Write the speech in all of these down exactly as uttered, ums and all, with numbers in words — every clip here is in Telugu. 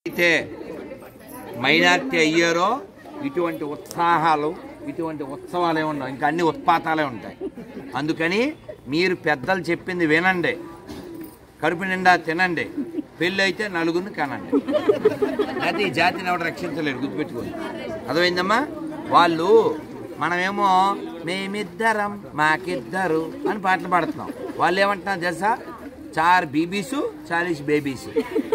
అయితే మైనారిటీ అయ్యారో ఇటువంటి ఉత్సాహాలు ఇటువంటి ఉత్సవాలే ఉండవు, ఇంకా అన్ని ఉత్పాతాలే ఉంటాయి. అందుకని మీరు పెద్దలు చెప్పింది వినండి, కడుపు నిండా తినండి, పెళ్ళి అయితే నలుగురిని కనండి. అయితే ఈ జాతిని ఎవరు రక్షించలేరు, గుర్తుపెట్టుకోండి. అర్థమైందమ్మా? వాళ్ళు మనమేమో మేమిద్దరం మాకిద్దరు అని పాటలు పాడుతున్నాం, వాళ్ళు ఏమంటున్నారు తెలుసా? చార్ బీబీసు చాలీస్ బేబీసు.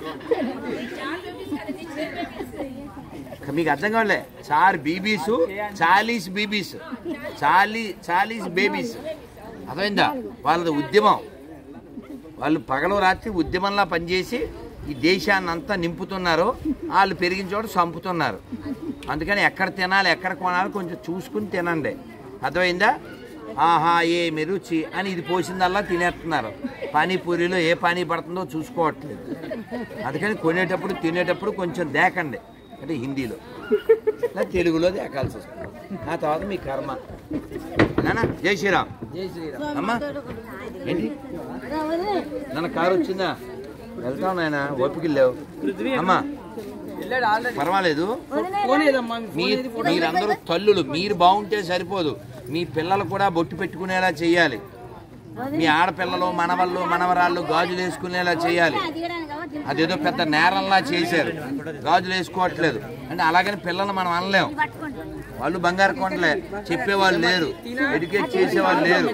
మీకు అర్థం కావలే? చార్ బీబీసు చాలీస్ బీబీస్ చాలీ చాలీస్ బేబీస్. అర్థమైందా? వాళ్ళది ఉద్యమం. వాళ్ళు పగలు రాత్రి ఉద్యమంలా పనిచేసి ఈ దేశాన్ని అంతా నింపుతున్నారు. వాళ్ళు పెరిగిన చోట చంపుతున్నారు. అందుకని ఎక్కడ తినాలి ఎక్కడ కొనాలి కొంచెం చూసుకుని తినండి. అర్థమైందా? ఆహా ఏమి రుచి అని ఇది పోసిందల్లా తినేస్తున్నారు. పానీపూరిలో ఏ పానీ పడుతుందో చూసుకోవట్లేదు. అందుకని కొనేటప్పుడు తినేటప్పుడు కొంచెం దేకండి, అంటే హిందీలో తెలుగులో దేకాల్సి వస్తుంది. ఆ తర్వాత మీ కర్మ. నాన్న జై శ్రీరామ్. జై శ్రీరామ్. అమ్మా ఏంటి నాన్న కారు వచ్చిందా? వెళ్తాం నాయన, ఓపిక లేవు. అమ్మా పర్వాలేదు, మీరందరూ తల్లులు, మీరు బాగుంటే సరిపోదు, మీ పిల్లలు కూడా బొట్టు పెట్టుకునేలా చేయాలి. మీ ఆడపిల్లలు మనవళ్ళు మనవరాళ్ళు గాజులు వేసుకునేలా చేయాలి. అదేదో పెద్ద నేరంలా చేశారు, గాజులు వేసుకోవట్లేదు అంటే. అలాగని పిల్లలు మనం అనలేము, వాళ్ళు బంగారు కొండలే, చెప్పేవాళ్ళు లేరు, ఎడ్యుకేట్ చేసేవాళ్ళు లేరు.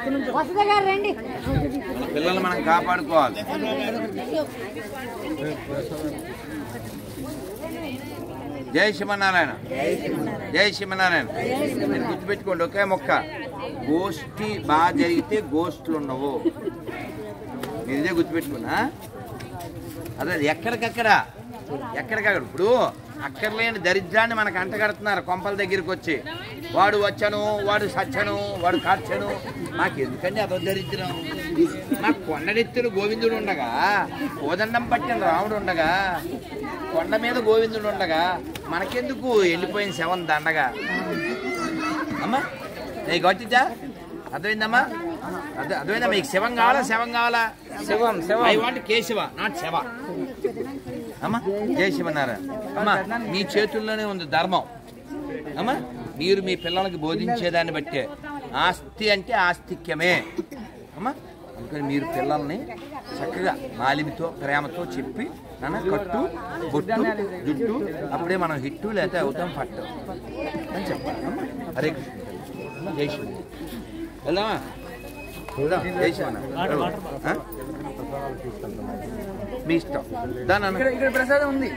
మన పిల్లలు మనం కాపాడుకోవాలి. జై శివనారాయణ, జై శివనారాయణ. మీరు గుర్తుపెట్టుకోండి ఒకే మొక్క, గోష్ఠి బాగా జరిగితే గోష్ఠులు ఉండవు. మీరు ఇదే గుర్తుపెట్టుకున్నా? అదే ఎక్కడికక్కడ ఎక్కడికక్కడ ఇప్పుడు అక్కర్లేని దరిద్రాన్ని మనకు అంటగడుతున్నారు కొంపల దగ్గరికి వచ్చి. వాడు వచ్చాను, వాడు సచ్చను, వాడు కార్చను. మాకు ఎందుకండి అదో దరిద్రం? మాకు కొండనెత్తులు గోవిందుడు ఉండగా, కోదండం పట్టిన రాముడు ఉండగా, కొండ మీద గోవిందుడు ఉండగా మనకెందుకు వెళ్ళిపోయిన శవం దండగా? అమ్మా నీకు గట్టించా? అర్థమైందమ్మా? అర్థ అర్థమైందా? మీకు శవం కావాలా శవం కావాలా? శవం శవం. ఐ వాంట్ కేశవ నాట్ శవ. అమ్మా జై శివనారాయణ. అమ్మా మీ చేతుల్లోనే ఉంది ధర్మం. అమ్మా మీరు మీ పిల్లలకి బోధించేదాన్ని బట్టే. ఆస్తి అంటే ఆస్తిక్యమే. అమ్మా అందుకని మీరు పిల్లల్ని చక్కగా మాలిమితో ప్రేమతో చెప్పి నాన్న కట్టు బొట్టు జుట్టు, అప్పుడే మనం హిట్టు లేకపోతే అవుతాం పట్టు అని చెప్పాలి. హరే కృష్ణ. జై శివ. వెళ్దామా? జై శివనా. మీ ఇష్టం. ప్రసాదం ఉంది.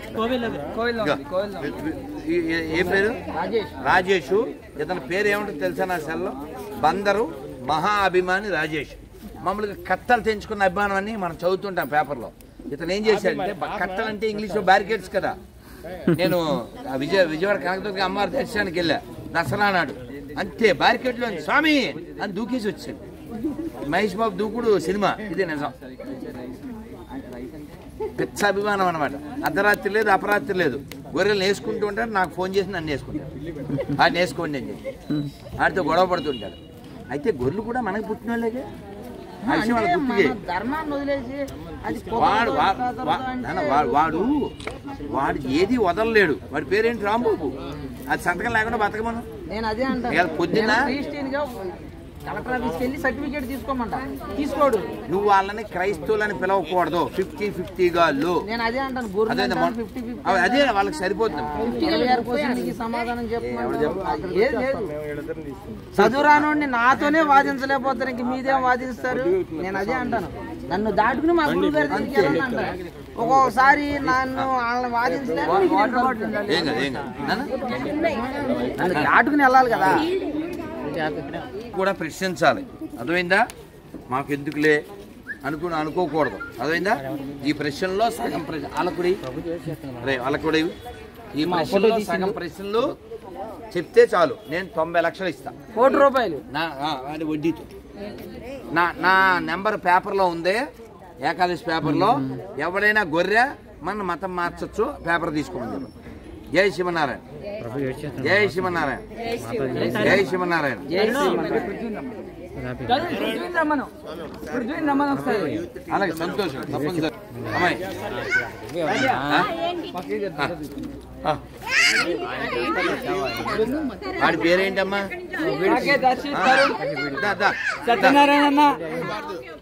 ఏ పేరు? రాజేష్. ఇతని పేరు ఏమంటుంది తెలుసా? నా సెల్లో బందరు మహా అభిమాని రాజేష్. మామూలుగా కట్టలు తెంచుకున్న అభిమానం అని మనం చదువుతుంటాం పేపర్లో. ఇతను ఏం చేశాడంటే, కట్టలు అంటే ఇంగ్లీష్లో బ్యారికేడ్స్ కదా. నేను విజయ విజయవాడ కనకదుర్గ అమ్మవారి దర్శనానికి వెళ్ళా దసరా నాడు. అంతే బ్యారికేడ్లో స్వామి అని దూకేసి వచ్చాడు. మహేష్ బాబు దూకుడు సినిమా ఇదే నిజం. పెద్ద అభిమానం అనమాట. అర్ధరాత్రి లేదు అపరాత్రి లేదు, గొర్రెలు వేసుకుంటూ ఉంటాడు. నాకు ఫోన్ చేసి నన్ను వేసుకుంటాడు, వాడిని వేసుకోండి అని చెప్పి వాడితో గొడవ పడుతుంటాడు. అయితే గొర్రెలు కూడా మనకు పుట్టిన వాళ్ళకే. ఆ విషయం వాళ్ళకి గుర్తు చేయి. వాడు వాడు వాడు వాడు ఏది వదలలేడు. వాడి పేరేంటి? రాంబాబు. అది సంతకం లేకుండా బతకమను. పొద్దున్న సర్టిఫికేట్ తీసుకోమంట, తీసుకోడు. నువ్వు వాళ్ళని క్రైస్తవులని పిలవకూడదు. ఫిఫ్టీ ఫిఫ్టీగా నేను అదే అంటాను. అదే వాళ్ళకి సరిపోతుంది. సమాధానం చదువు రానోడిని నాతోనే వాదించలేకపోతారు, ఇంక మీదేం వాదిస్తారు? నేను అదే అంటాను. నన్ను దాటుకుని మా గురువు గారు అంటారు. ఒక్కొక్కసారి నన్ను వాళ్ళని వాదించలేదు, నన్ను దాటుకుని వెళ్ళాలి కదా. కూడా ప్రశ్నించాలి. అర్థమైందా? మాకు ఎందుకులే అనుకుని అనుకోకూడదు. అర్థమైందా? ఈ ప్రశ్నలో సగం ప్రశ్న అలకుడి రే అలకుడి ఈ ప్రశ్నలో సగం ప్రశ్నలు చెప్తే చాలు, నేను తొంభై లక్షలు ఇస్తా. కోటి రూపాయలు నా వడ్డీతో. నా నా నెంబర్ పేపర్లో ఉంది, ఏకాదశి పేపర్లో. ఎవరైనా గొర్రె మన మతం మార్చచ్చు, పేపర్ తీసుకోమని. జై శివనారాయణ. జై శివనారాయణ. జై శివనారాయణ. అలాగే సంతోషం తప్పనిసరి అమ్మాయి వాడి పేరేంటమ్మా? సత్యనారాయణ